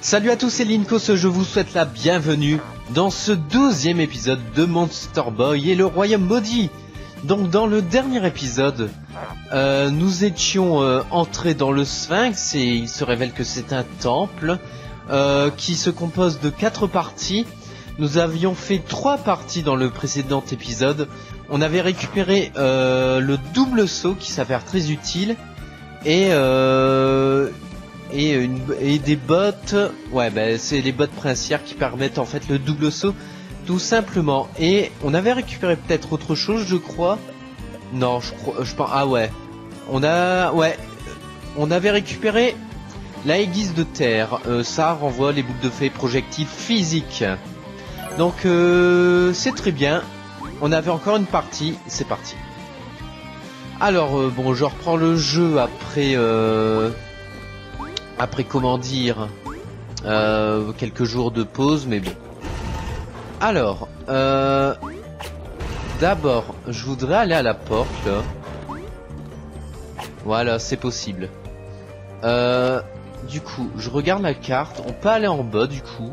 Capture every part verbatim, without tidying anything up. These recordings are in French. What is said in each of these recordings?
Salut à tous, c'est Linkos, je vous souhaite la bienvenue dans ce douzième épisode de Monster Boy et le Royaume Maudit. Donc dans le dernier épisode, euh, nous étions euh, entrés dans le Sphinx et il se révèle que c'est un temple euh, qui se compose de quatre parties. Nous avions fait trois parties dans le précédent épisode. On avait récupéré euh, le double saut qui s'avère très utile et... Euh, Et, une, et des bottes, ouais bah c'est les bottes princières qui permettent en fait le double saut, tout simplement. Et on avait récupéré peut-être autre chose, je crois. Non, je crois, je pense, ah ouais. On a, ouais, on avait récupéré la aiguise de terre. Euh, ça renvoie les boucles de fées projectiles physiques. Donc euh, c'est très bien. On avait encore une partie, c'est parti. Alors euh, bon, je reprends le jeu après. Euh, Après comment dire euh, quelques jours de pause, mais bon. Alors, euh, d'abord, je voudrais aller à la porte là. Voilà, c'est possible. Euh, du coup, je regarde la carte. On peut aller en bas du coup.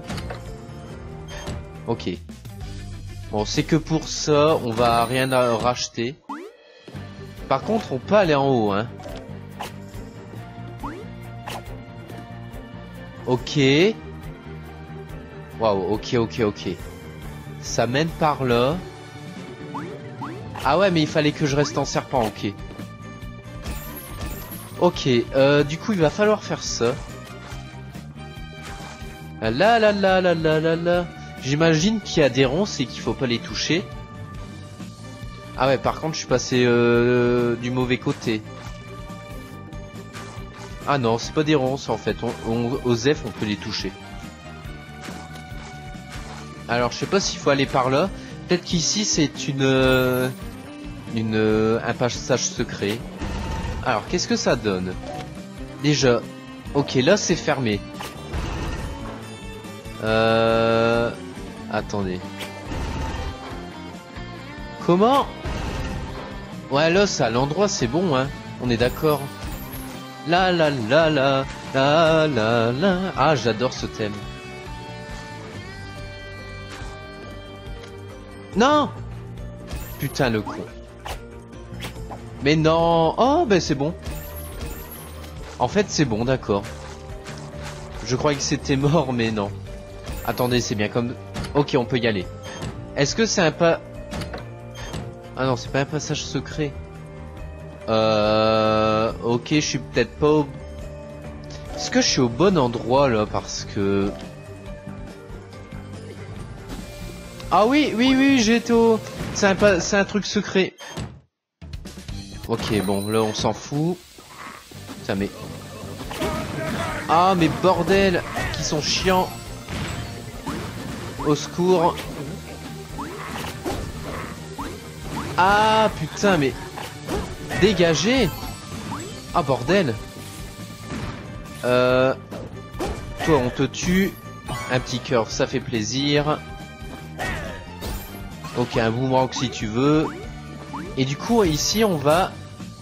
Ok. Bon, c'est que pour ça, on va rien à racheter. Par contre, on peut aller en haut, hein. Ok. Waouh, ok, ok, ok. Ça mène par là. Ah ouais, mais il fallait que je reste en serpent, ok. Ok, euh, du coup, il va falloir faire ça. Là, là, là, là, là, là, là. J'imagine qu'il y a des ronces et qu'il faut pas les toucher. Ah ouais, par contre, je suis passé euh, du mauvais côté. Ah non, c'est pas des ronces en fait, on, on, aux F on peut les toucher. Alors je sais pas s'il faut aller par là. Peut-être qu'ici c'est une, euh, une euh, un passage secret. Alors qu'est-ce que ça donne? Déjà, ok là c'est fermé. Euh... Attendez. Comment? Ouais là ça, l'endroit c'est bon hein, on est d'accord. La la la la la la la. Ah, j'adore ce thème. Non. Putain le con. Mais non. Oh ben c'est bon. En fait c'est bon, d'accord. Je croyais que c'était mort mais non. Attendez, c'est bien comme... Ok, on peut y aller. Est-ce que c'est un pas... Ah non, c'est pas un passage secret. Euh... Ok, je suis peut-être pas au... Est-ce que je suis au bon endroit là? Parce que... Ah oui, oui, oui, j'ai été au... C'est un, pas... c'est un truc secret. Ok, bon, là on s'en fout. Ça mais... Ah mais bordel, qui sont chiants. Au secours. Ah putain mais... Dégagez! Ah bordel! Euh... Toi on te tue. Un petit cœur, ça fait plaisir. Ok, un boomerang si tu veux. Et du coup ici on va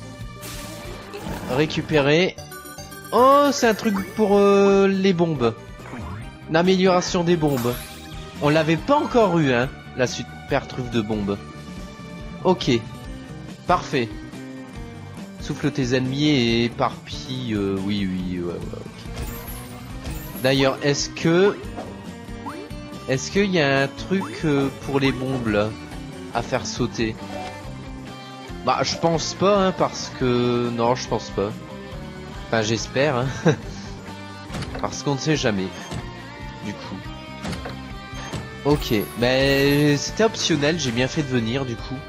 récupérer... Oh c'est un truc pour euh, les bombes. Une amélioration des bombes. On l'avait pas encore eu hein, la super truffe de bombes. Ok. Parfait. Souffle tes ennemis et éparpille. Euh, oui, oui, ouais, ouais, ok. D'ailleurs, est-ce que... Est-ce qu'il y a un truc euh, pour les bombes, là, à faire sauter? Bah, je pense pas, hein, parce que... Non, je pense pas. Enfin, j'espère, hein. Parce qu'on ne sait jamais. Du coup. Ok, mais c'était optionnel, j'ai bien fait de venir, du coup.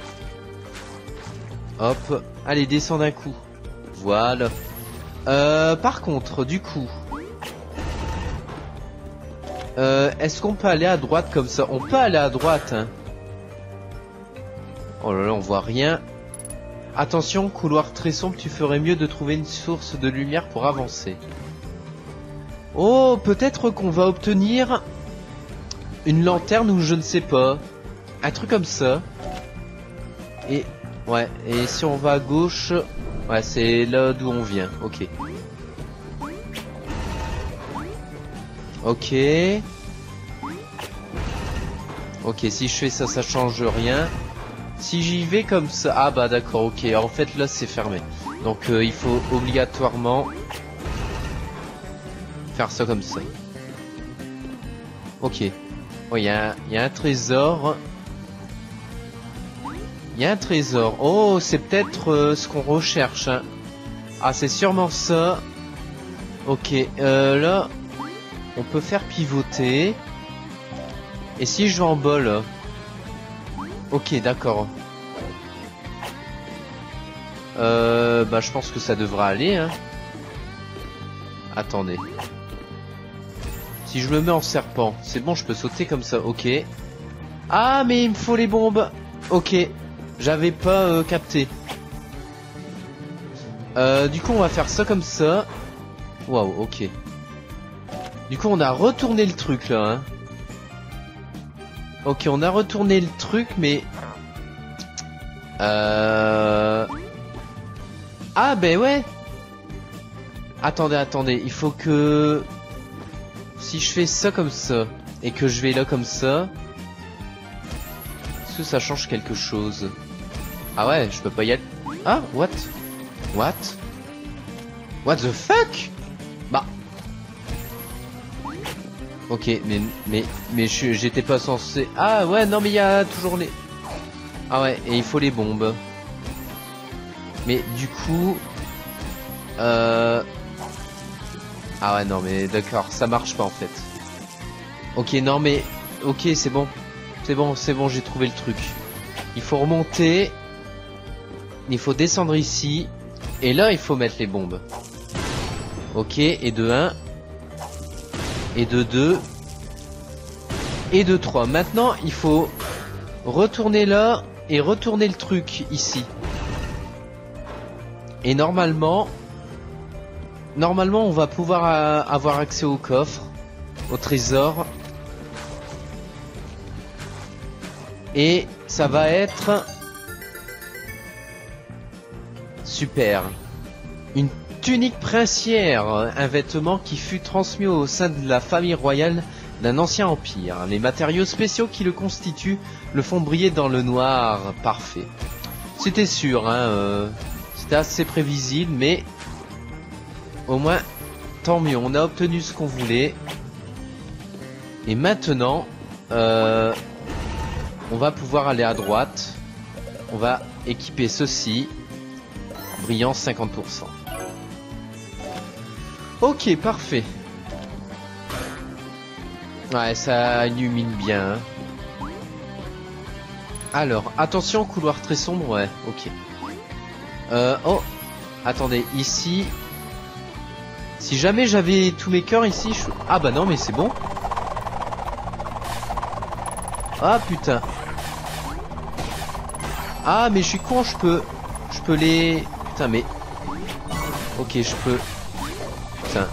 Hop, allez, descends d'un coup. Voilà. Euh, par contre, du coup... Euh, est-ce qu'on peut aller à droite comme ça? On peut aller à droite, hein. Oh là là, on voit rien. Attention, couloir très sombre, tu ferais mieux de trouver une source de lumière pour avancer. Oh, peut-être qu'on va obtenir... une lanterne ou je ne sais pas. Un truc comme ça. Et... Ouais, et si on va à gauche... Ouais, c'est là d'où on vient, ok. Ok. Ok, si je fais ça, ça change rien. Si j'y vais comme ça... Ah bah d'accord, ok. En fait, là, c'est fermé. Donc, euh, il faut obligatoirement... faire ça comme ça. Ok. Oh, il y, y a un trésor. Il y a un trésor. Oh, c'est peut-être euh, ce qu'on recherche. Hein. Ah, c'est sûrement ça. Ok, euh, là... On peut faire pivoter. Et si je vais en bol? Ok, d'accord. Euh, bah je pense que ça devra aller. Hein. Attendez. Si je me mets en serpent, c'est bon, je peux sauter comme ça. Ok. Ah, mais il me faut les bombes. Ok. J'avais pas euh, capté. Euh, du coup, on va faire ça comme ça. Waouh, ok. Du coup, on a retourné le truc là. Hein. Ok, on a retourné le truc, mais... Euh... Ah, ben ouais. Attendez, attendez. Il faut que... Si je fais ça comme ça, et que je vais là comme ça... Est-ce que ça change quelque chose? Ah ouais, je peux pas y aller... Ah, what? What? What the fuck? Bah... Ok, mais mais mais j'étais pas censé... Ah ouais, non mais il y a toujours les... Ah ouais, et il faut les bombes. Mais du coup... Euh... Ah ouais, non mais d'accord, ça marche pas en fait. Ok, non mais... Ok, c'est bon. C'est bon, c'est bon, j'ai trouvé le truc. Il faut remonter. Il faut descendre ici. Et là, il faut mettre les bombes. Ok, et de un... Et de deux. Et de trois. Maintenant, il faut retourner là et retourner le truc ici. Et normalement, normalement, on va pouvoir euh, avoir accès au coffre, au trésor. Et ça va être super. Une tunique princière, un vêtement qui fut transmis au sein de la famille royale d'un ancien empire. Les matériaux spéciaux qui le constituent le font briller dans le noir parfait. C'était sûr, hein, euh, c'était assez prévisible, mais au moins, tant mieux, on a obtenu ce qu'on voulait. Et maintenant, euh, on va pouvoir aller à droite. On va équiper ceci. Brillant cinquante pour cent. Ok, parfait. Ouais, ça illumine bien. Hein. Alors, attention, couloir très sombre, ouais, ok. Euh, oh, attendez, ici... Si jamais j'avais tous mes cœurs ici, je... Ah bah non, mais c'est bon. Ah putain. Ah, mais je suis con, je peux... Je peux les... Putain, mais... Ok, je peux... Putain.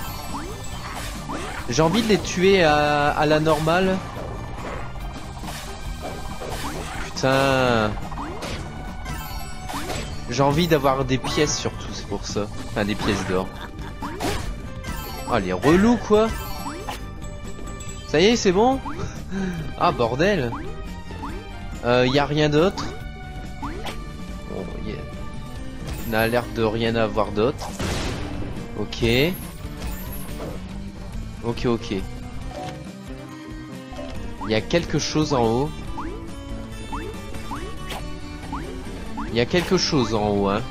J'ai envie de les tuer à, à la normale. Putain. J'ai envie d'avoir des pièces surtout, c'est pour ça. Enfin, des pièces d'or. Ah, les relous, quoi. Ça y est, c'est bon. Ah, bordel. Euh, y a rien d'autre. Bon, yeah. On a l'air de rien avoir d'autre. Ok. Ok, ok. Il y a quelque chose en haut. Il y a quelque chose en haut, hein.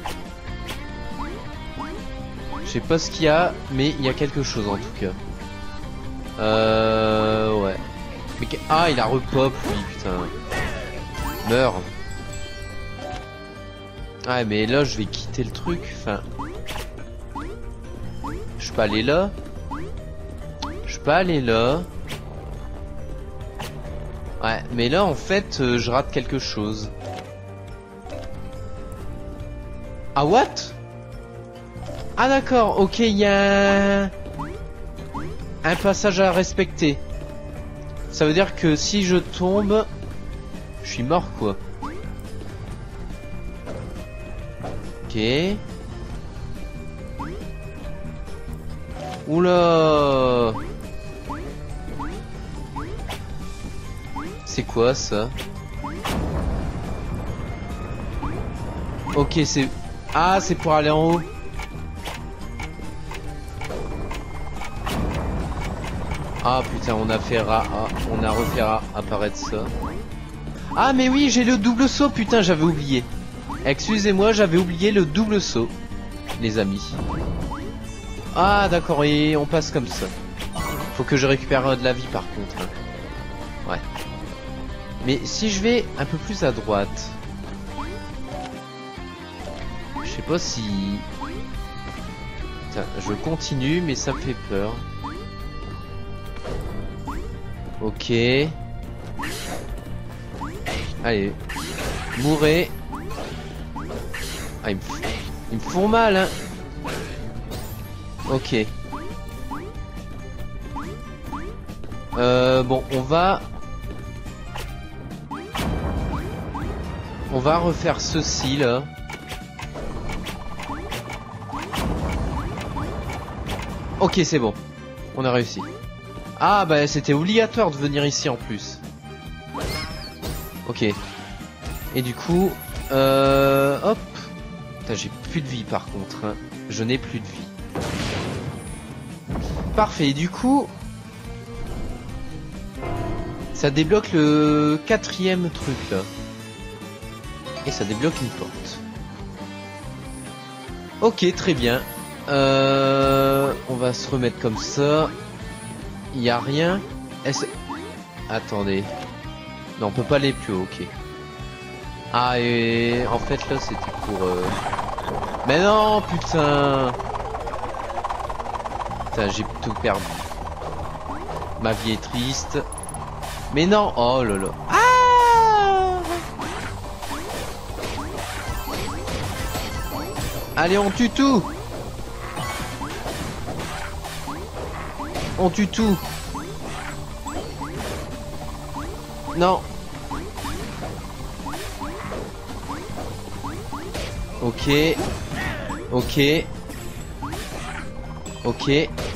Je sais pas ce qu'il y a, mais il y a quelque chose en tout cas. Euh... Ouais. Mais que... Ah, il a repop, lui, putain. Meurs. Ah, mais là, je vais quitter le truc, enfin... Je peux aller là. Je peux aller là. Ouais, mais là, en fait, euh, je rate quelque chose. Ah, what? Ah, d'accord, ok, il y a un... un passage à respecter. Ça veut dire que si je tombe, je suis mort, quoi. Ok. Oula. C'est quoi ça? Ok, c'est... Ah, c'est pour aller en haut. Ah putain, on a fait ra... ah, on a refait ra... apparaître ça. Ah mais oui, j'ai le double saut, putain, j'avais oublié. Excusez-moi, j'avais oublié le double saut, les amis. Ah d'accord, et on passe comme ça. Faut que je récupère de la vie par contre. Hein. Ouais. Mais si je vais un peu plus à droite... Je sais pas si... Putain, je continue, mais ça me fait peur. Ok. Allez. Mourrez. Ah, ils me, f... ils me font mal, hein. Ok. Euh, bon, on va... On va refaire ceci, là. Ok, c'est bon. On a réussi. Ah, bah, c'était obligatoire de venir ici, en plus. Ok. Et du coup... Euh... Hop. Putain, j'ai plus de vie, par contre. Hein. Je n'ai plus de vie. Parfait. Et du coup... Ça débloque le quatrième truc, là. Et ça débloque une porte. Ok, très bien. Euh, on va se remettre comme ça. Il y a rien. Est-ce... Attendez. Non, on peut pas aller plus haut, ok. Ah, et en fait, là, c'était pour... Euh... Mais non, putain. Putain, j'ai tout perdu. Ma vie est triste. Mais non. Oh là là. Ah! Allez, on tue tout. On tue tout. Non. Ok. Ok. Ok.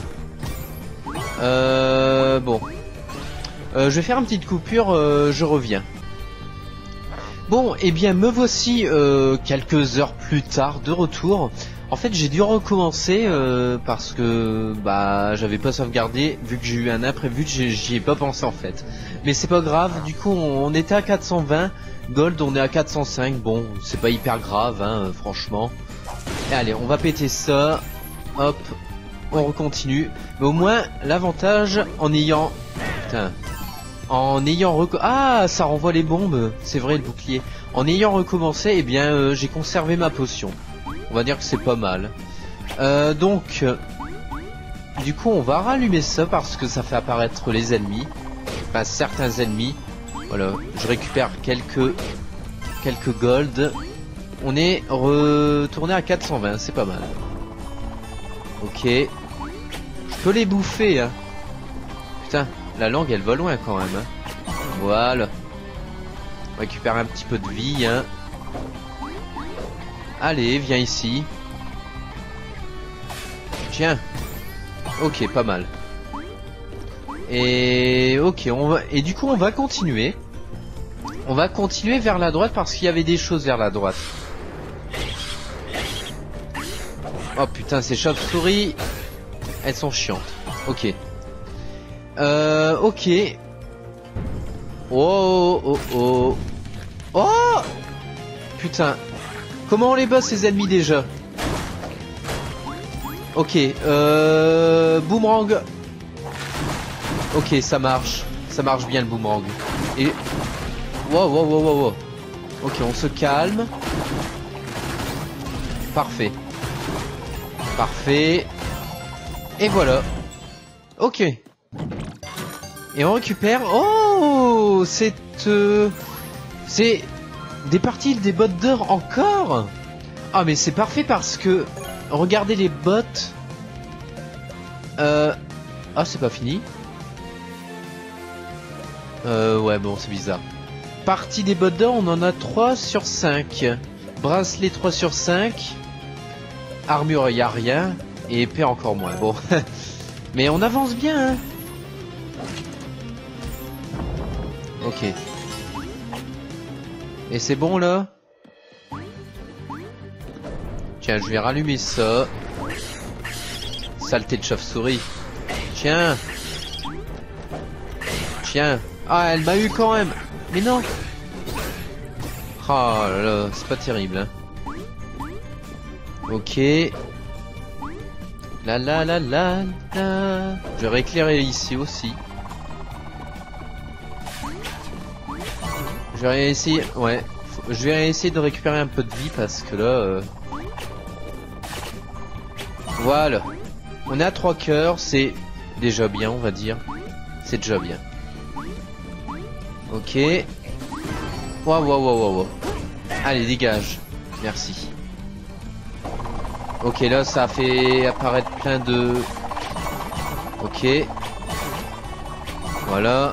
Euh... Bon. Euh, je vais faire une petite coupure, euh, je reviens. Bon, et eh bien me voici euh, quelques heures plus tard de retour. En fait, j'ai dû recommencer euh, parce que bah j'avais pas sauvegardé vu que j'ai eu un imprévu, j'y ai pas pensé en fait. Mais c'est pas grave, du coup on, on était à quatre cent vingt, Gold on est à quatre cent cinq, bon c'est pas hyper grave hein, franchement. Et allez, on va péter ça, hop, on recontinue. Mais au moins l'avantage en ayant... Putain... En ayant reco... Ah, ça renvoie les bombes, c'est vrai le bouclier. En ayant recommencé, eh bien euh, j'ai conservé ma potion. On va dire que c'est pas mal. Euh, donc, euh, du coup on va rallumer ça parce que ça fait apparaître les ennemis. Enfin certains ennemis. Voilà, je récupère quelques, quelques gold. On est retourné à quatre cent vingt, c'est pas mal. Ok. Je peux les bouffer, hein. Putain. La langue elle va loin quand même hein. Voilà. On récupère un petit peu de vie hein. Allez viens ici. Tiens. Ok pas mal. Et ok on va... Et du coup on va continuer. On va continuer vers la droite parce qu'il y avait des choses vers la droite. Oh putain ces chauves-souris. Elles sont chiantes. Ok. Euh, ok. Oh, oh, oh. Oh putain. Comment on les bat ces ennemis déjà? Ok, euh... Boomerang. Ok, ça marche. Ça marche bien le boomerang. Et... Wow, wow, wow, wow, wow. Ok, on se calme. Parfait. Parfait. Et voilà. Ok. Et on récupère... Oh, c'est... Euh, c'est... Des parties des bots d'or encore. Ah mais c'est parfait parce que... Regardez les bots. Euh... Ah c'est pas fini. Euh... Ouais bon c'est bizarre. Partie des bots d'or on en a trois sur cinq. Bracelet trois sur cinq. Armure y a rien. Et épée encore moins. Bon. Mais on avance bien hein. Ok. Et c'est bon là? Tiens, je vais rallumer ça. Saleté de chauve-souris. Tiens. Tiens. Ah, elle m'a eu quand même. Mais non. Oh là là, c'est pas terrible. Hein. Ok. La la la la la. Je vais éclairer ici aussi. Je vais essayer. Ouais. Je vais essayer de récupérer un peu de vie parce que là. Euh... Voilà. On est à trois cœurs. C'est déjà bien, on va dire. C'est déjà bien. Ok. Waouh, waouh, waouh, waouh. Allez, dégage. Merci. Ok, là, ça a fait apparaître plein de... Ok. Voilà.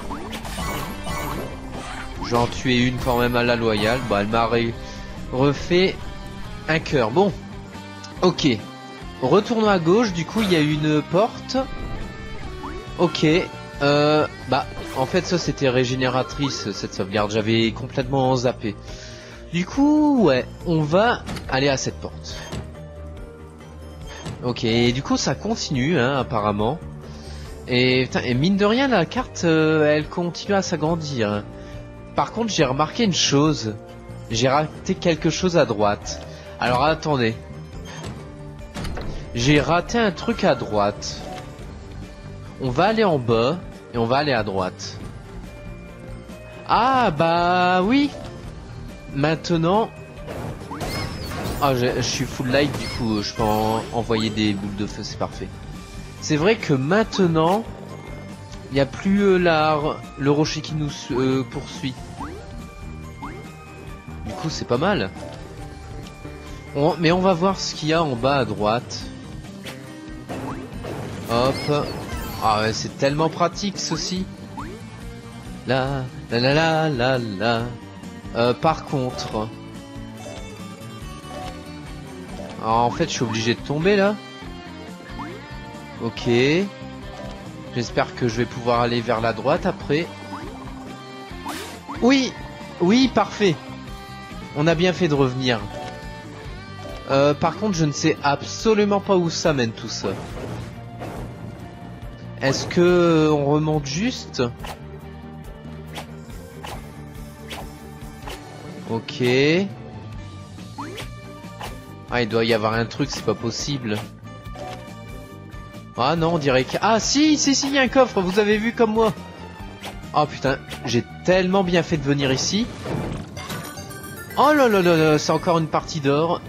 J'en tué une quand même à la loyale. Bah, elle m'a refait un cœur. Bon. Ok. Retournons à gauche. Du coup, il y a une porte. Ok. Euh... Bah... En fait, ça c'était régénératrice cette sauvegarde, j'avais complètement zappé. Du coup, ouais, on va aller à cette porte. Ok, et du coup ça continue, hein, apparemment. Et, putain, et mine de rien, la carte, euh, elle continue à s'agrandir. Par contre, j'ai remarqué une chose. J'ai raté quelque chose à droite. Alors attendez. J'ai raté un truc à droite. On va aller en bas. Et on va aller à droite. Ah bah oui. Maintenant. Ah je, je suis full light du coup je peux en, envoyer des boules de feu, c'est parfait. C'est vrai que maintenant il n'y a plus euh, la, le rocher qui nous euh, poursuit. Du coup c'est pas mal. On, mais on va voir ce qu'il y a en bas à droite. Hop. Ah ouais, c'est tellement pratique ceci. La la la la la la. Euh, par contre, alors, en fait, je suis obligé de tomber là. Ok. J'espère que je vais pouvoir aller vers la droite après. Oui, oui, parfait. On a bien fait de revenir. Euh, par contre, je ne sais absolument pas où ça mène tout ça. Est-ce que on remonte juste? Ok. Ah, il doit y avoir un truc, c'est pas possible. Ah non, on dirait que... Ah si, si, si, il y a un coffre, vous avez vu comme moi. Oh putain, j'ai tellement bien fait de venir ici. Oh là là là là, c'est encore une partie d'or.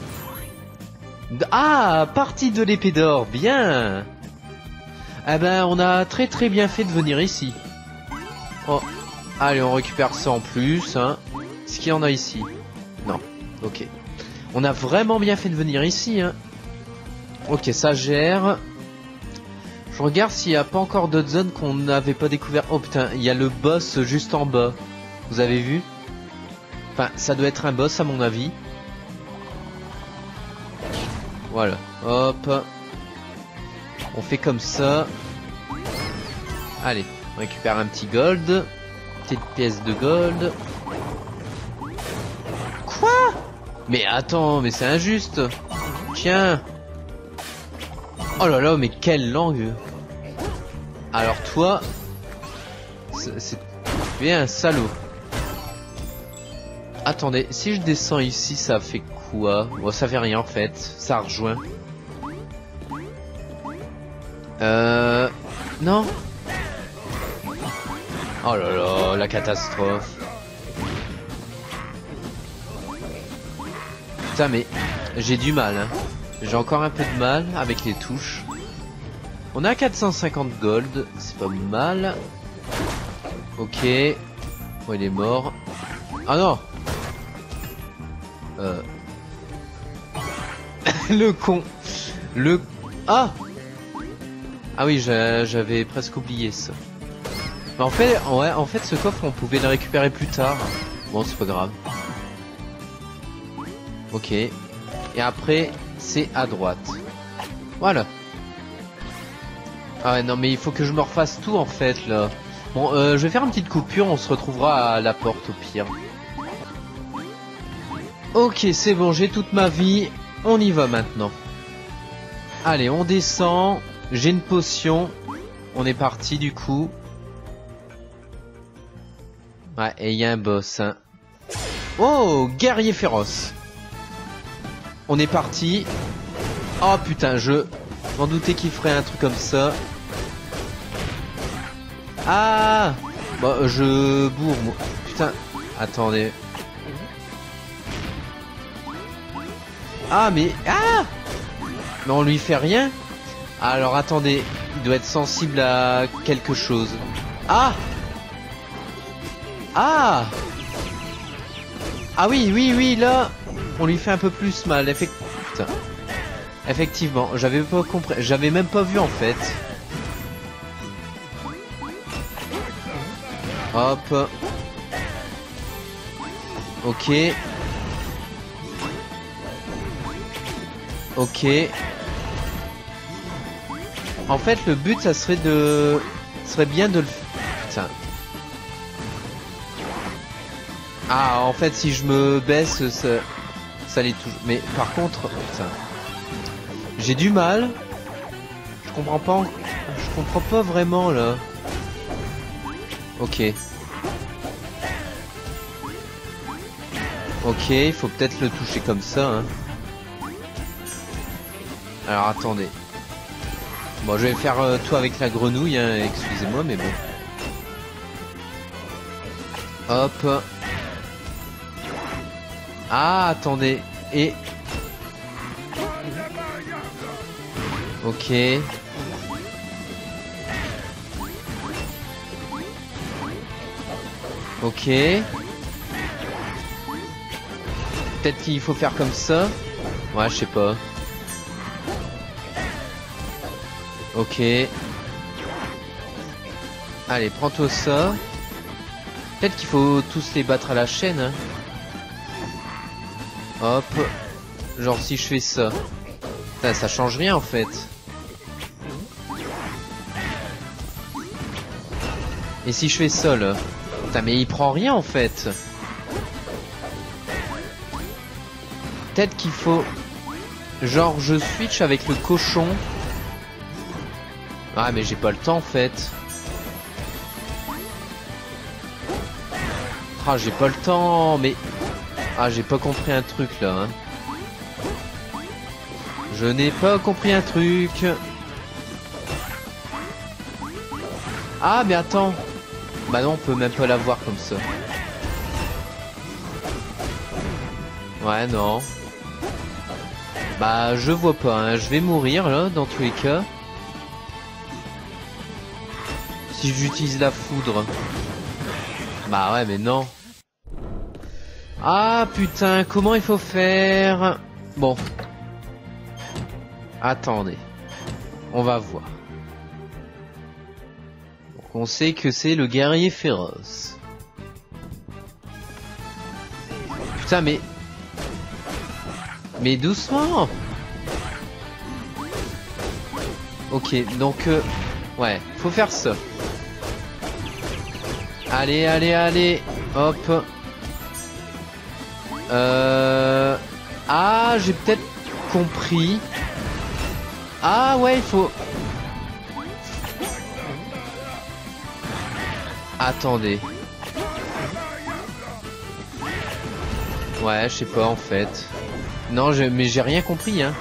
Ah, partie de l'épée d'or, bien. Eh ben, on a très très bien fait de venir ici. Oh, allez, on récupère ça en plus, hein. Est-ce qu'il y en a ici? Non, ok. On a vraiment bien fait de venir ici, hein. Ok, ça gère. Je regarde s'il n'y a pas encore d'autres zones qu'on n'avait pas découvert. Oh putain, il y a le boss juste en bas. Vous avez vu? Enfin, ça doit être un boss à mon avis. Voilà, hop. On fait comme ça. Allez, on récupère un petit gold. Petite pièce de gold. Quoi? Mais attends, mais c'est injuste. Tiens. Oh là là, mais quelle langue. Alors toi, c'est tu es un salaud. Attendez, si je descends ici, ça fait quoi? Bon, ça fait rien en fait, ça rejoint. Euh... Non. Oh là là, la catastrophe. Putain mais, j'ai du mal hein. J'ai encore un peu de mal avec les touches. On a quatre cent cinquante gold, c'est pas mal. Ok. Oh, il est mort. Ah non. Euh... Le con. Le... Ah. Ah oui, j'avais presque oublié ça. Mais en fait, ouais, en fait, ce coffre, on pouvait le récupérer plus tard. Bon, c'est pas grave. Ok. Et après, c'est à droite. Voilà. Ah ouais, non, mais il faut que je me refasse tout, en fait, là. Bon, euh, je vais faire une petite coupure, on se retrouvera à la porte au pire. Ok, c'est bon, j'ai toute ma vie. On y va maintenant. Allez, on descend. J'ai une potion. On est parti du coup. Ouais, et il y a un boss. Hein. Oh, guerrier féroce. On est parti. Oh putain, je m'en doutais qu'il ferait un truc comme ça. Ah, bon, je bourre. Moi. Putain, attendez. Ah mais ah, mais on lui fait rien. Alors attendez, il doit être sensible à quelque chose. Ah. Ah. Ah oui, oui, oui, là, on lui fait un peu plus mal. Effect... Putain. Effectivement, j'avais pas compris, j'avais même pas vu en fait. Hop. Ok. Ok. En fait, le but, ça serait de... Ça serait bien de le... Putain. Ah, en fait, si je me baisse, ça... Ça l'est toujours... Mais par contre... Putain. J'ai du mal. Je comprends pas... Je comprends pas vraiment, là. Ok. Ok, il faut peut-être le toucher comme ça, hein. Alors, attendez. Bon, je vais faire euh, tout avec la grenouille, hein, excusez-moi, mais bon. Hop. Ah, attendez. Et... Ok. Ok. Peut-être qu'il faut faire comme ça. Ouais, je sais pas. Ok. Allez, prends-toi ça. Peut-être qu'il faut tous les battre à la chaîne. Hein. Hop. Genre si je fais ça. Putain, ça change rien en fait. Et si je fais ça là. Putain, mais il prend rien en fait. Peut-être qu'il faut... Genre je switch avec le cochon. Ah mais j'ai pas le temps en fait. Ah j'ai pas le temps mais... Ah j'ai pas compris un truc là hein. Je n'ai pas compris un truc. Ah mais attends. Bah non on peut même pas l'avoir comme ça. Ouais non. Bah je vois pas hein. Je vais mourir là dans tous les cas. Si j'utilise la foudre. Bah ouais mais non. Ah putain, comment il faut faire? Bon. Attendez. On va voir. Donc on sait que c'est le guerrier féroce. Putain mais... Mais doucement. Ok, donc... Euh... Ouais, faut faire ça. Allez, allez, allez. Hop. Euh... Ah, j'ai peut-être compris. Ah ouais, il faut... Attendez. Ouais, je sais pas en fait. Non, je... mais j'ai rien compris, hein.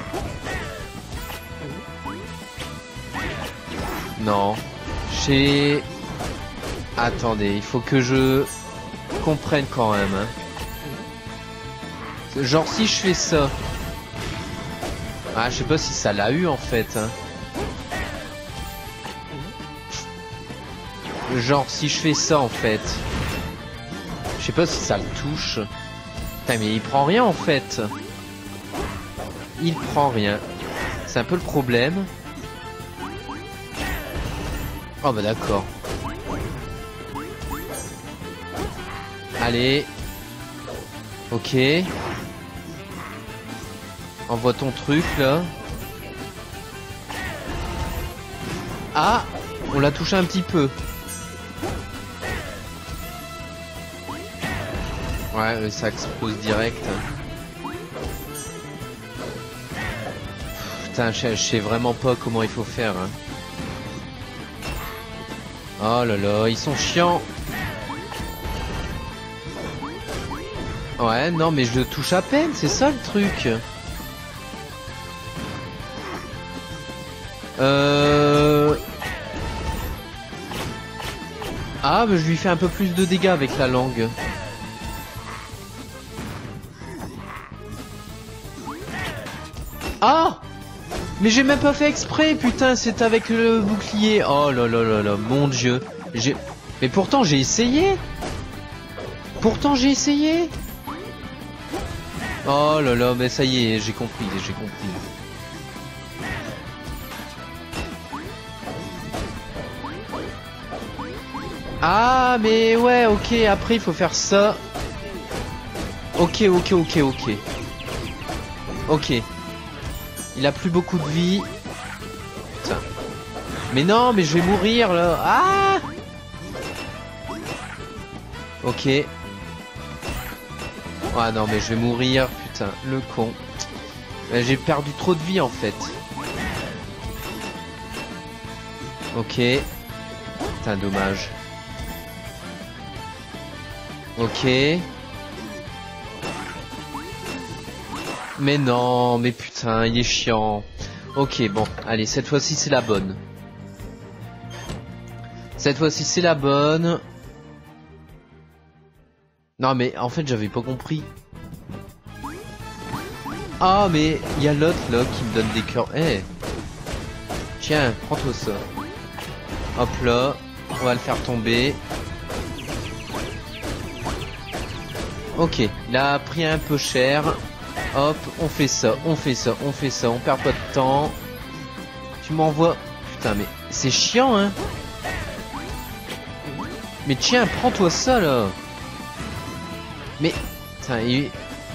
Non. J'ai... Attendez, il faut que je comprenne quand même. Hein. Genre si je fais ça. Ah, je sais pas si ça l'a eu en fait. Hein. Genre si je fais ça en fait. Je sais pas si ça le touche. Putain mais il prend rien en fait. Il prend rien. C'est un peu le problème. Oh bah d'accord. Allez. Ok. Envoie ton truc là. Ah, on l'a touché un petit peu. Ouais, ça explose direct. Putain, je, je sais vraiment pas comment il faut faire. Hein. Oh là là, ils sont chiants. Ouais, non, mais je touche à peine, c'est ça le truc. Euh... Ah, mais je lui fais un peu plus de dégâts avec la langue. Ah! Mais j'ai même pas fait exprès, putain, c'est avec le bouclier. Oh là là là là, mon dieu. J'ai... Mais pourtant j'ai essayé. Pourtant j'ai essayé. Oh là là, mais ça y est, j'ai compris, j'ai compris. Ah, mais ouais, ok, après il faut faire ça. Ok, ok, ok, ok. Ok. Il a plus beaucoup de vie. Putain. Mais non, mais je vais mourir là. Ah! Ok. Ah non, mais je vais mourir, putain, le con. J'ai perdu trop de vie en fait. Ok. Putain, dommage. Ok. Mais non, mais putain, il est chiant. Ok, bon, allez, cette fois-ci c'est la bonne. Cette fois-ci c'est la bonne. Non mais en fait j'avais pas compris. Ah mais il y a l'autre là qui me donne des cœurs. Eh hey. Tiens, prends-toi ça. Hop là, on va le faire tomber. Ok, il a pris un peu cher. Hop, on fait ça, on fait ça, on fait ça, on perd pas de temps. Tu m'envoies... Putain mais c'est chiant hein. Mais tiens, prends-toi ça là. Mais... Putain, il...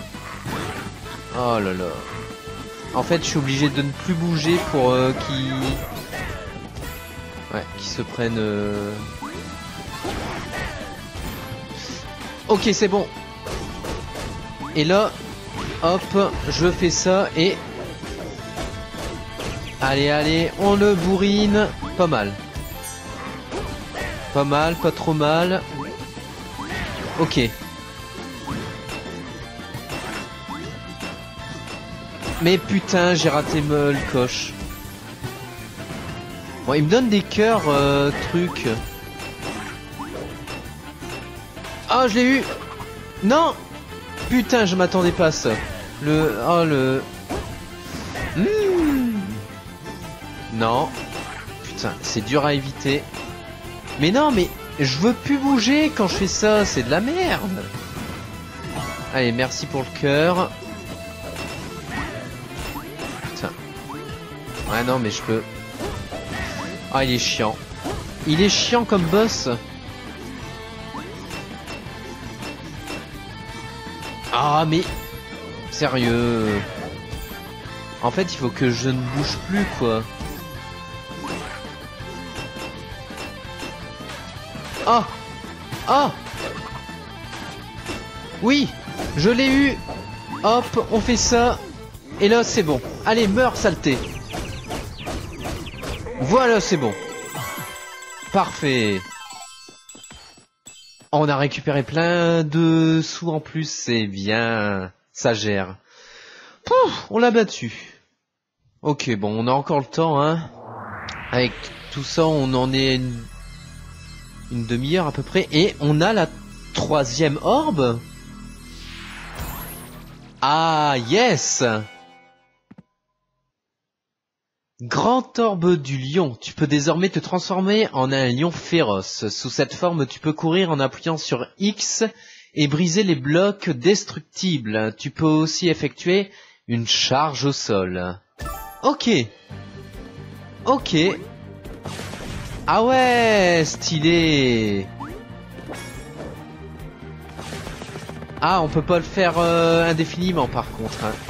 Oh là là. En fait, je suis obligé de ne plus bouger pour euh, qu'il... Ouais, qu'il se prenne... Euh... Ok, c'est bon. Et là, hop, je fais ça et... Allez, allez, on le bourrine. Pas mal. Pas mal, pas trop mal. Ok. Mais putain, j'ai raté me, le coche. Bon, il me donne des cœurs, euh, trucs. Ah, je l'ai eu. Non. Putain, je m'attendais pas à ça. Le... Oh, le... Mmh. Non. Putain, c'est dur à éviter. Mais non, mais je veux plus bouger quand je fais ça. C'est de la merde. Allez, merci pour le cœur. Putain. Ouais, non, mais je peux... Ah, il est chiant. Il est chiant comme boss. Ah, mais... Sérieux. En fait, il faut que je ne bouge plus, quoi. Ah. Ah. Oui, je l'ai eu. Hop, on fait ça. Et là, c'est bon. Allez, meurs, saleté. Voilà, c'est bon. Parfait. On a récupéré plein de sous en plus, c'est bien. Ça gère. Pouf, on l'a battu. Ok, bon, on a encore le temps, hein. Avec tout ça, on en est une, une demi-heure à peu près. Et on a la troisième orbe. Ah, yes! Grand orbe du lion, tu peux désormais te transformer en un lion féroce. Sous cette forme, tu peux courir en appuyant sur X et briser les blocs destructibles. Tu peux aussi effectuer une charge au sol. Ok. Ok. Ah ouais, stylé. Ah, on peut pas le faire euh, indéfiniment par contre. Hein.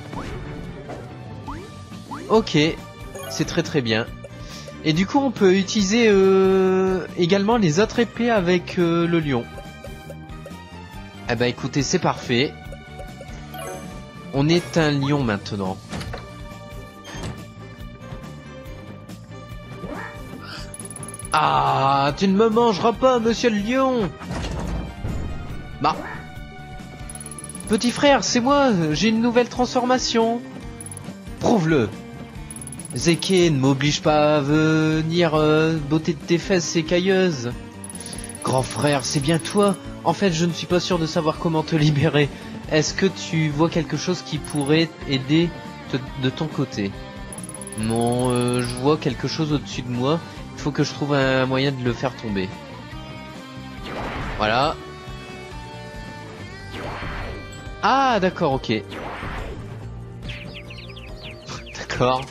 Ok. C'est très très bien. Et du coup on peut utiliser euh, également les autres épées avec euh, le lion. Eh ben écoutez, c'est parfait. On est un lion maintenant. Ah, tu ne me mangeras pas, monsieur le lion. Bah. Petit frère, c'est moi, j'ai une nouvelle transformation. Prouve-le. Zeke, ne m'oblige pas à venir, euh, beauté de tes fesses écailleuses. Grand frère, c'est bien toi. En fait, je ne suis pas sûr de savoir comment te libérer. Est-ce que tu vois quelque chose qui pourrait aider te, de ton côté? Non, euh, je vois quelque chose au-dessus de moi. Il faut que je trouve un moyen de le faire tomber. Voilà. Ah, d'accord, ok. D'accord.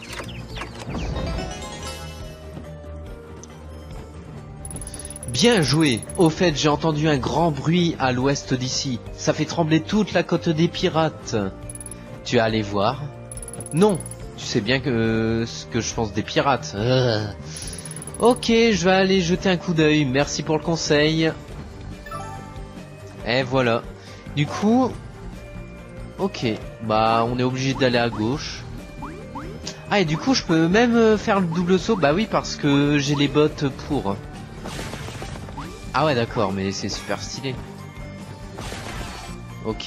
Bien joué. Au fait, j'ai entendu un grand bruit à l'ouest d'ici. Ça fait trembler toute la côte des pirates. Tu es allé voir? Non. Tu sais bien que ce que je pense des pirates. Euh. Ok, je vais aller jeter un coup d'œil. Merci pour le conseil. Et voilà. Du coup... Ok. Bah, on est obligé d'aller à gauche. Ah, et du coup, je peux même faire le double saut. Bah oui, parce que j'ai les bottes pour... Ah ouais, d'accord, mais c'est super stylé. Ok.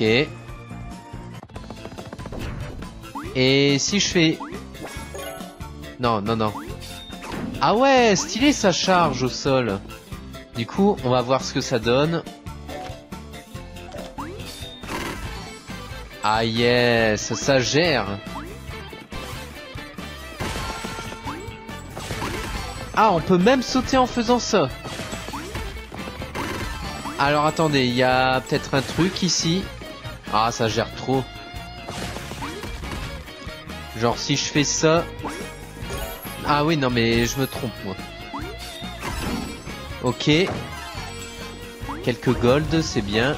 Et si je fais... Non, non, non. Ah ouais, stylé, ça charge au sol. Du coup, on va voir ce que ça donne. Ah yes, ça gère. Ah, on peut même sauter en faisant ça. Alors attendez, il y a peut-être un truc ici. Ah, ça gère trop. Genre si je fais ça... Ah oui, non mais je me trompe moi. Ok. Quelques gold, c'est bien.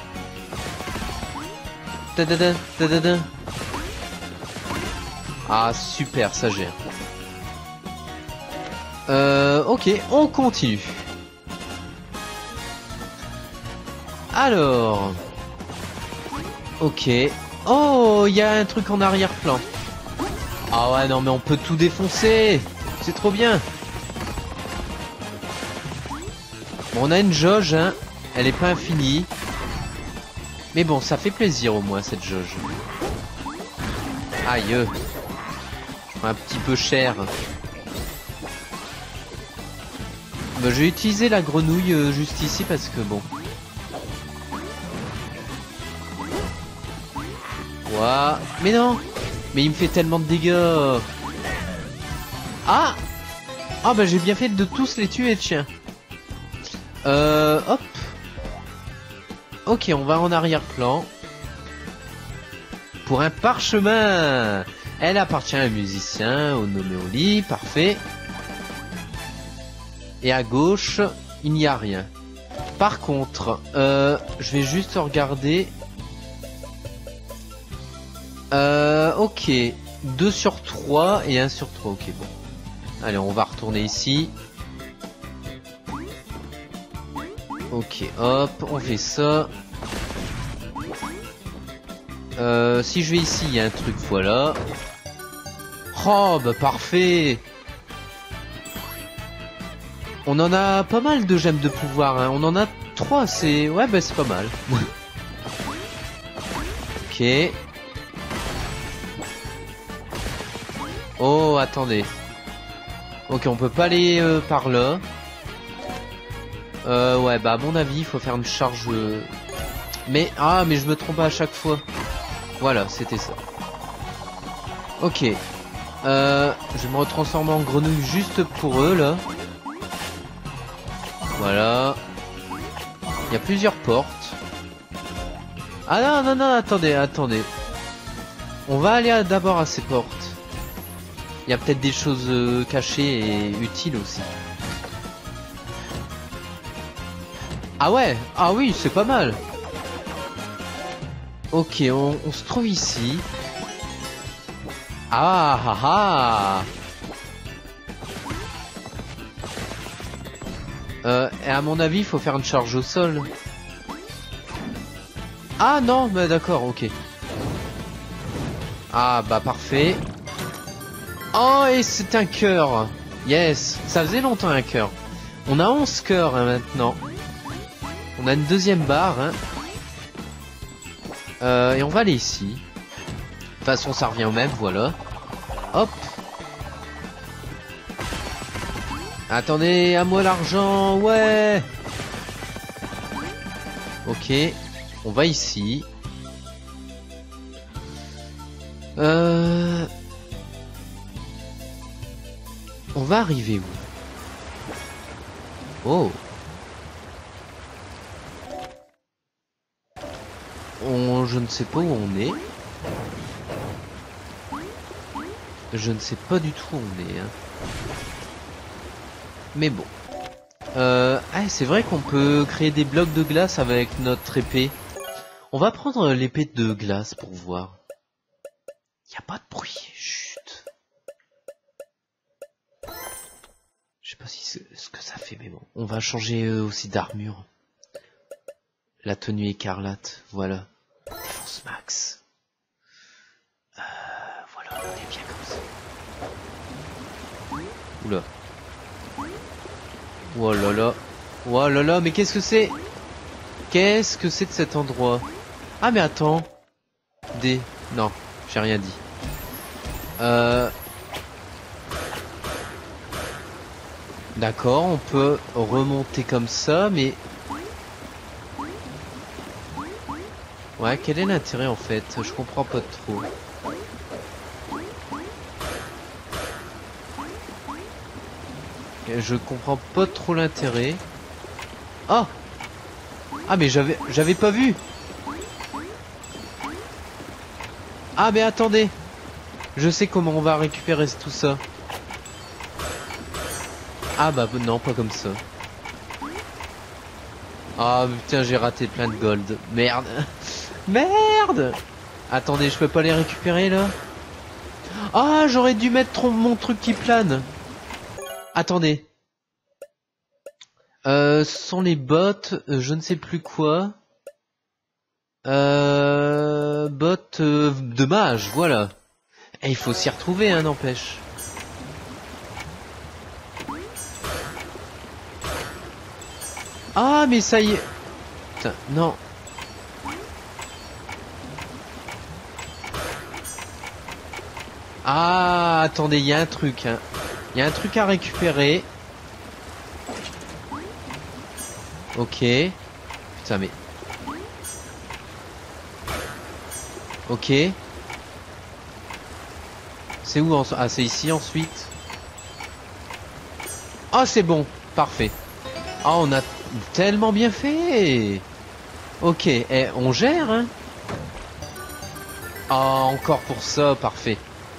Tadada, tadada. Ah super, ça gère. Euh, ok, on continue. Alors... Ok. Oh, il y a un truc en arrière-plan. Ah ouais, non mais on peut tout défoncer. C'est trop bien. Bon, on a une jauge, hein. Elle est pas infinie. Mais bon, ça fait plaisir au moins, cette jauge. Aïe. Un petit peu cher. Bah, je vais utiliser la grenouille euh, juste ici parce que bon... Ouah. Mais non. Mais il me fait tellement de dégâts. Ah. Ah bah j'ai bien fait de tous les tuer, tiens. Euh... Hop. Ok, on va en arrière-plan. Pour un parchemin. Elle appartient à un musicien, au nommé Oli, parfait. Et à gauche, il n'y a rien. Par contre, euh, je vais juste regarder... Euh, ok. deux sur trois et un sur trois. Ok, bon. Allez, on va retourner ici. Ok, hop, on fait ça. Euh, si je vais ici, il y a un truc, voilà. Oh, bah parfait. On en a pas mal de gemmes de pouvoir, hein. On en a trois, c'est... Ouais, bah c'est pas mal. Ok. Oh, attendez. Ok, on peut pas aller euh, par là. Euh, ouais, bah à mon avis, il faut faire une charge... Euh... Mais, ah, mais je me trompe à chaque fois. Voilà, c'était ça. Ok. Euh, je vais me retransformer en grenouille juste pour eux, là. Voilà. Il y a plusieurs portes. Ah non, non, non, attendez, attendez. On va aller d'abord à ces portes. Il y a peut-être des choses euh, cachées et utiles aussi. Ah ouais, ah oui, c'est pas mal. Ok, on, on se trouve ici. Ah ah ah. Euh, et à mon avis, il faut faire une charge au sol. Ah non, bah d'accord, ok. Ah bah parfait. Oh, et c'est un cœur. Yes, ça faisait longtemps un cœur. On a onze cœurs hein, maintenant. On a une deuxième barre. Hein. Euh, et on va aller ici. De toute façon, ça revient au même, voilà. Hop. Attendez, à moi l'argent, ouais. Ok, on va ici. Euh... On va arriver où? Oh. On... Je ne sais pas où on est. Je ne sais pas du tout où on est. Hein. Mais bon. Euh... Ah, c'est vrai qu'on peut créer des blocs de glace avec notre épée. On va prendre l'épée de glace pour voir. Y a pas de bruit. Chut. Je sais pas si c'est ce que ça fait, mais bon. On va changer euh, aussi d'armure. La tenue écarlate, voilà. Défense max. Euh, voilà, on est bien comme ça. Oula. Oh là là. Oh là là, mais qu'est-ce que c'est? Qu'est-ce que c'est de cet endroit? Ah mais attends. Des... Non, j'ai rien dit. Euh... D'accord, on peut remonter comme ça, mais... Ouais, quel est l'intérêt en fait? Je comprends pas trop. Je comprends pas trop l'intérêt. Oh! Ah mais j'avais j'avais pas vu. Ah mais attendez. Je sais comment on va récupérer tout ça. Ah bah non, pas comme ça. Ah putain, j'ai raté plein de gold. Merde. Merde. Attendez, je peux pas les récupérer là? Ah, j'aurais dû mettre mon truc qui plane. Attendez. Euh, ce sont les bottes, euh, je ne sais plus quoi. Euh, bottes euh, de mage, voilà. Et il faut s'y retrouver, hein, n'empêche. Ah, mais ça y est. Putain, non. Ah, attendez, il y a un truc, hein. Il y a un truc à récupérer. Ok. Putain, mais... Ok. C'est où en... Ah, c'est ici ensuite. Ah, c'est bon. Parfait. Ah, on a tellement bien fait. Ok. Eh, on gère, hein. Ah, encore pour ça. Parfait.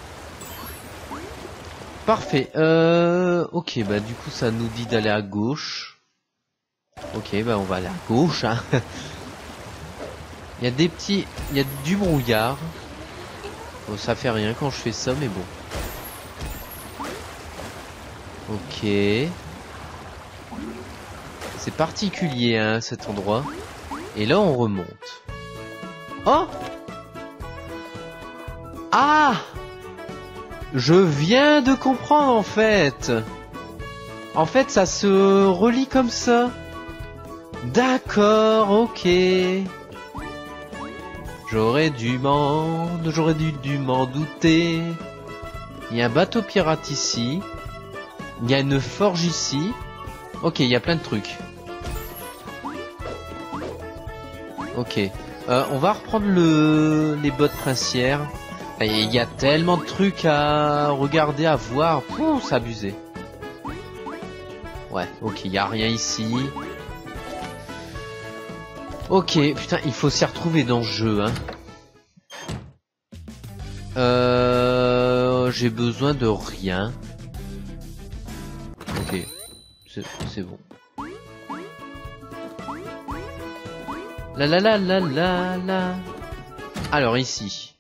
Parfait. Euh... Ok, bah du coup, ça nous dit d'aller à gauche. Ok, bah on va aller à gauche, hein. Il y a des petits... Il y a du brouillard. Bon, ça fait rien quand je fais ça, mais bon. Ok. C'est particulier, hein, cet endroit. Et là, on remonte. Oh! Ah! Je viens de comprendre, en fait. En fait, ça se relie comme ça. D'accord, ok. J'aurais dû m'en... J'aurais dû, dû m'en douter. Il y a un bateau pirate ici. Il y a une forge ici. Ok, il y a plein de trucs. Ok. Euh, on va reprendre le... les bottes princières. Il y a tellement de trucs à regarder, à voir. Pouh, c'est abusé. Ouais, ok, il n'y a rien ici. Ok, putain, il faut s'y retrouver dans ce jeu, hein. Euh... J'ai besoin de rien. Ok, c'est bon. La la la la la la. Alors ici.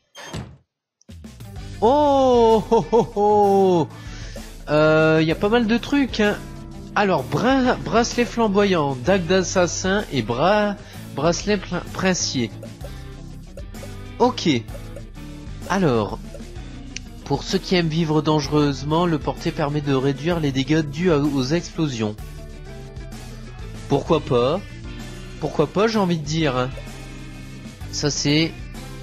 Oh, oh, oh, oh. Euh, y a pas mal de trucs, hein. Alors, bras, bracelet flamboyant, dague d'assassin et bras, bracelet princier. Ok. Alors, pour ceux qui aiment vivre dangereusement, le porté permet de réduire les dégâts dus aux explosions. Pourquoi pas? Pourquoi pas, j'ai envie de dire. Ça c'est...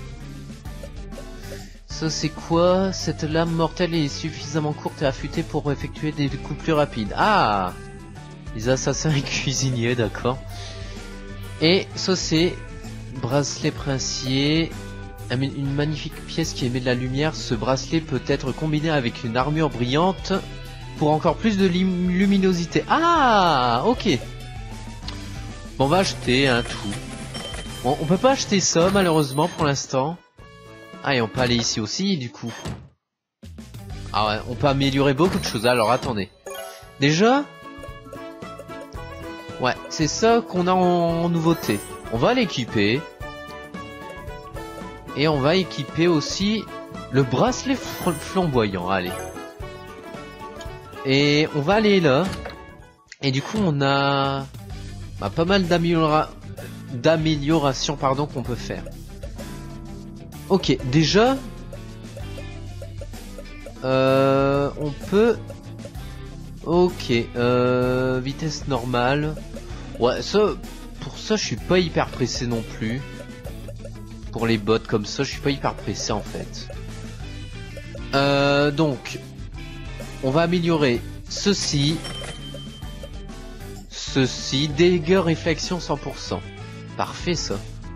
Ça c'est quoi? Cette lame mortelle est suffisamment courte et affûtée pour effectuer des coups plus rapides. Ah! Les assassins et cuisiniers, d'accord. Et ça c'est... Bracelet princier. Une magnifique pièce qui émet de la lumière. Ce bracelet peut être combiné avec une armure brillante pour encore plus de luminosité. Ah, ok. Bon, on va acheter un tout. Bon, on peut pas acheter ça malheureusement pour l'instant. Ah, et on peut aller ici aussi du coup. Ah ouais, on peut améliorer beaucoup de choses. Alors attendez. Déjà, ouais, c'est ça qu'on a en nouveauté. On va l'équiper. Et on va équiper aussi le bracelet flamboyant, allez. Et on va aller là. Et du coup on a bah, pas mal d'améliora... d'améliorations pardon qu'on peut faire. Ok, déjà euh, on peut... Ok, euh, vitesse normale. Ouais, ça, pour ça je suis pas hyper pressé non plus. Pour les bots comme ça, je suis pas hyper pressé en fait. Euh, donc, on va améliorer ceci, ceci, dégâts réflexion cent pour cent. Parfait ça.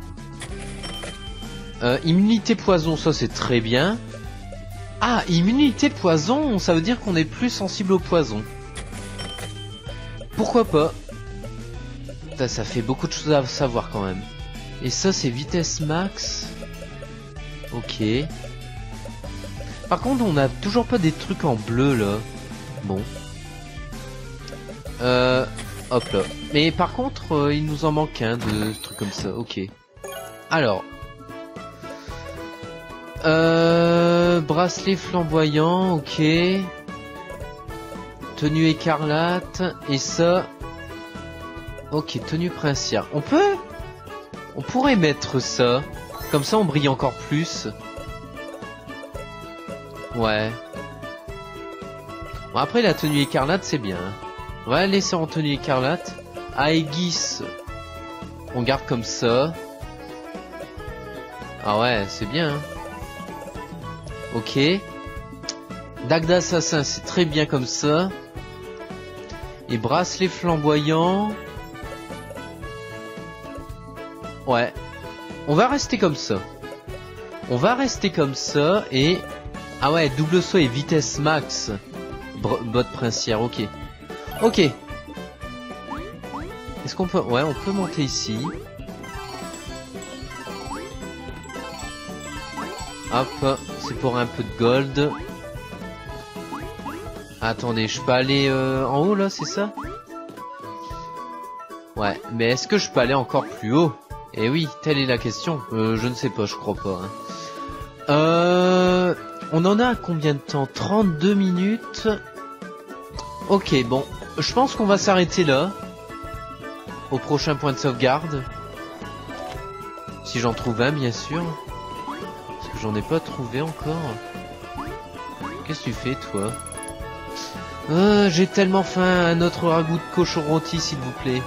Euh, immunité poison, ça c'est très bien. Ah, immunité poison, ça veut dire qu'on est plus sensible au poison. Pourquoi pas? Putain, ça fait beaucoup de choses à savoir quand même. Et ça c'est vitesse max. Ok. Par contre on a toujours pas des trucs en bleu là. Bon. Euh, hop là. Mais par contre euh, il nous en manque un de trucs comme ça. Ok. Alors. Euh, bracelet flamboyant. Ok. Tenue écarlate. Et ça. Ok, tenue princière. On peut... On pourrait mettre ça. Comme ça on brille encore plus. Ouais. Bon, après la tenue écarlate c'est bien. On va laisser en tenue écarlate. Aegis, on garde comme ça. Ah ouais, c'est bien. Hein. Ok. Dague d'assassin, c'est très bien comme ça. Et bracelet flamboyant. Ouais. On va rester comme ça. On va rester comme ça et... Ah ouais, double saut et vitesse max. Botte princière, ok. Ok. Est-ce qu'on peut... Ouais, on peut monter ici. Hop, c'est pour un peu de gold. Attendez, je peux aller euh, en haut là, c'est ça? Ouais, mais est-ce que je peux aller encore plus haut? Eh oui, telle est la question. Euh, je ne sais pas, je crois pas. Hein. Euh... On en a combien de temps? trente-deux minutes. Ok, bon. Je pense qu'on va s'arrêter là. Au prochain point de sauvegarde. Si j'en trouve un, bien sûr. Parce que j'en ai pas trouvé encore. Qu'est-ce que tu fais, toi? euh, J'ai tellement faim. Un autre ragoût de cochon rôti, s'il vous plaît.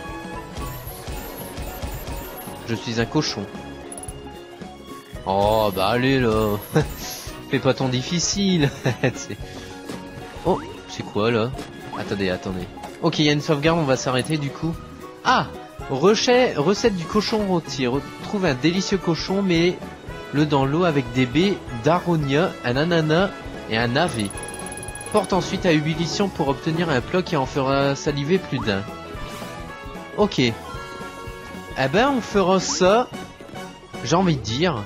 Je suis un cochon. Oh, bah allez, là. Fais pas ton difficile. Oh, c'est quoi là? Attendez, attendez. Ok, il y a une sauvegarde, on va s'arrêter du coup. Ah, recette, recette du cochon rôti. Retrouve un délicieux cochon, mais le dans l'eau avec des baies d'aronia, un ananas et un navet. Porte ensuite à ébullition pour obtenir un plat qui en fera saliver plus d'un. Ok. Eh ben, on fera ça. J'ai envie de dire.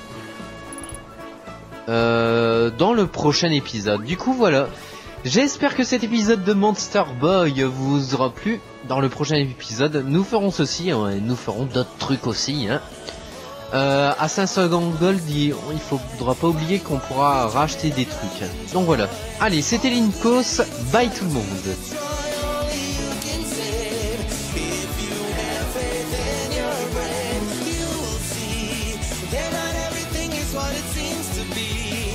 Euh, dans le prochain épisode. Du coup voilà, j'espère que cet épisode de Monster Boy vous aura plu. Dans le prochain épisode nous ferons ceci, hein, et nous ferons d'autres trucs aussi hein. euh, à cinq cents gold il, il faudra pas oublier qu'on pourra racheter des trucs. Donc voilà, allez, c'était Linkos, bye tout le monde. seems to be.